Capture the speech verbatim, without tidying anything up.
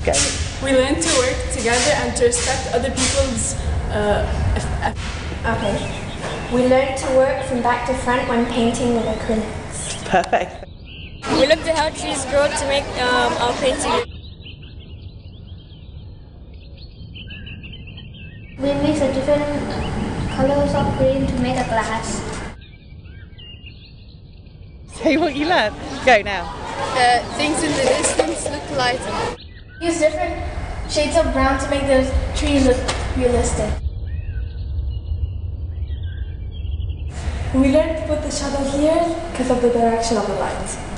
Go. We learn to work together and to respect other people's uh, Okay. We learn to work from back to front when painting with acrylics. Perfect. We looked at how trees grow to make um, our painting. We mix the different colors of green to make a glass. Say what you learned. Go now. Uh, things in the distance look lighter. Use different shades of brown to make the trees look realistic. We learn to put the shadow here because of the direction of the light.